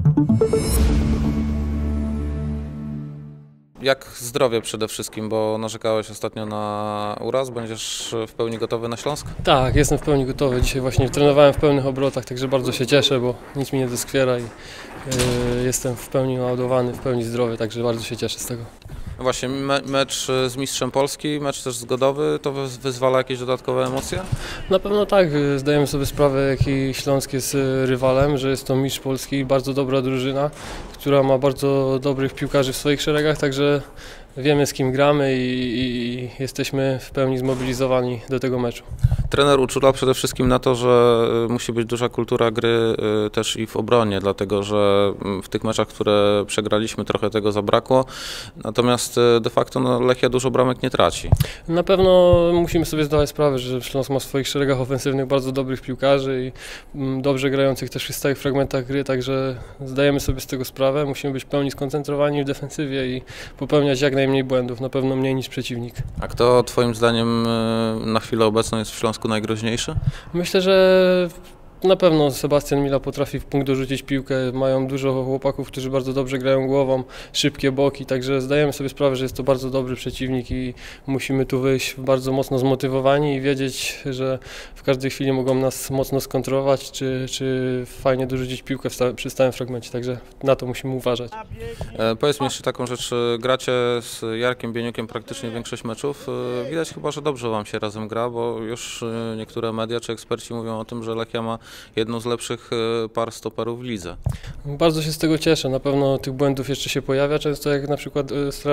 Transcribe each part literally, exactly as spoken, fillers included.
Jak zdrowie przede wszystkim, bo narzekałeś ostatnio na uraz, będziesz w pełni gotowy na Śląsk? Tak, jestem w pełni gotowy. Dzisiaj właśnie trenowałem w pełnych obrotach, także bardzo się cieszę, bo nic mi nie doskwiera i yy, jestem w pełni naładowany, w pełni zdrowy, także bardzo się cieszę z tego. No właśnie, me mecz z mistrzem Polski, mecz też zgodowy, to wyzwala jakieś dodatkowe emocje? Na pewno tak, zdajemy sobie sprawę, jaki Śląsk jest rywalem, że jest to mistrz Polski, bardzo dobra drużyna, która ma bardzo dobrych piłkarzy w swoich szeregach, także wiemy, z kim gramy i, i jesteśmy w pełni zmobilizowani do tego meczu. Trener uczula przede wszystkim na to, że musi być duża kultura gry też i w obronie, dlatego że w tych meczach, które przegraliśmy, trochę tego zabrakło, natomiast de facto no, Lechia dużo bramek nie traci. Na pewno musimy sobie zdawać sprawę, że Śląsk ma w swoich szeregach ofensywnych bardzo dobrych piłkarzy i dobrze grających też w stałych fragmentach gry, także zdajemy sobie z tego sprawę, musimy być w pełni skoncentrowani w defensywie i popełniać jak najmniej błędów, na pewno mniej niż przeciwnik. A kto twoim zdaniem na chwilę obecną jest w Śląsku najgroźniejszy? Myślę, że na pewno Sebastian Mila potrafi w punkt dorzucić piłkę, mają dużo chłopaków, którzy bardzo dobrze grają głową, szybkie boki, także zdajemy sobie sprawę, że jest to bardzo dobry przeciwnik i musimy tu wyjść bardzo mocno zmotywowani i wiedzieć, że w każdej chwili mogą nas mocno skontrolować, czy, czy fajnie dorzucić piłkę w stałe, przy stałym fragmencie, także na to musimy uważać. E, powiedz mi jeszcze taką rzecz, gracie z Jarkiem Bieniukiem praktycznie większość meczów, e, widać chyba, że dobrze wam się razem gra, bo już niektóre media czy eksperci mówią o tym, że Lechia ma jedną z lepszych par stoperów w lidze. Bardzo się z tego cieszę, na pewno tych błędów jeszcze się pojawia, często jak na przykład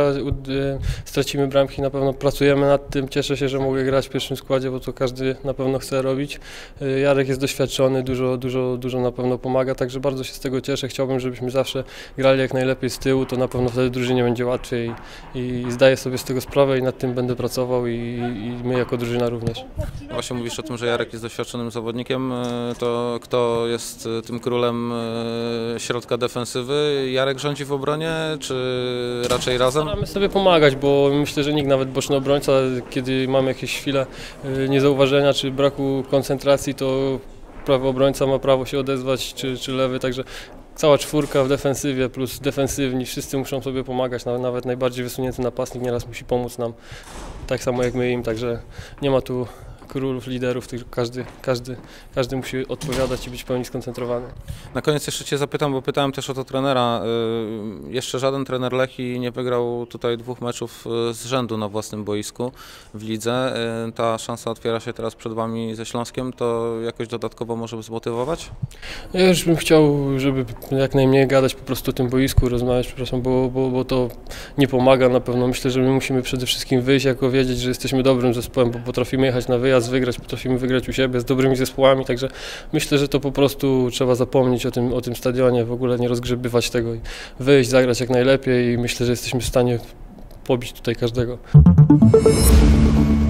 stracimy bramki, na pewno pracujemy nad tym, cieszę się, że mogę grać w pierwszym składzie, bo to każdy na pewno chce robić. Jarek jest doświadczony, dużo, dużo, dużo na pewno pomaga, także bardzo się z tego cieszę, chciałbym, żebyśmy zawsze grali jak najlepiej z tyłu, to na pewno wtedy drużynie będzie łatwiej i zdaję sobie z tego sprawę i nad tym będę pracował i, i my jako drużyna również. Właśnie mówisz o tym, że Jarek jest doświadczonym zawodnikiem, to kto jest tym królem środka defensywy? Jarek rządzi w obronie, czy raczej razem? Staramy sobie pomagać, bo myślę, że nikt, nawet boczny obrońca, kiedy mamy jakieś chwile niezauważenia czy braku koncentracji, to prawy obrońca ma prawo się odezwać, czy, czy lewy, także cała czwórka w defensywie plus defensywni, wszyscy muszą sobie pomagać, nawet najbardziej wysunięty napastnik nieraz musi pomóc nam, tak samo jak my im, także nie ma tu królów, liderów, tylko każdy, każdy, każdy musi odpowiadać i być w pełni skoncentrowany. Na koniec jeszcze Cię zapytam, bo pytałem też o to trenera. Jeszcze żaden trener Lechii nie wygrał tutaj dwóch meczów z rzędu na własnym boisku w lidze. Ta szansa otwiera się teraz przed Wami ze Śląskiem, to jakoś dodatkowo może zmotywować? Ja już bym chciał, żeby jak najmniej gadać po prostu o tym boisku, rozmawiać, przepraszam, bo, bo, bo to nie pomaga na pewno. Myślę, że my musimy przede wszystkim wyjść, jako wiedzieć, że jesteśmy dobrym zespołem, bo potrafimy jechać na wyjazd, wygrać, potrafimy wygrać u siebie z dobrymi zespołami, także myślę, że to po prostu trzeba zapomnieć o tym, o tym stadionie, w ogóle nie rozgrzebywać tego i wyjść, zagrać jak najlepiej i myślę, że jesteśmy w stanie pobić tutaj każdego.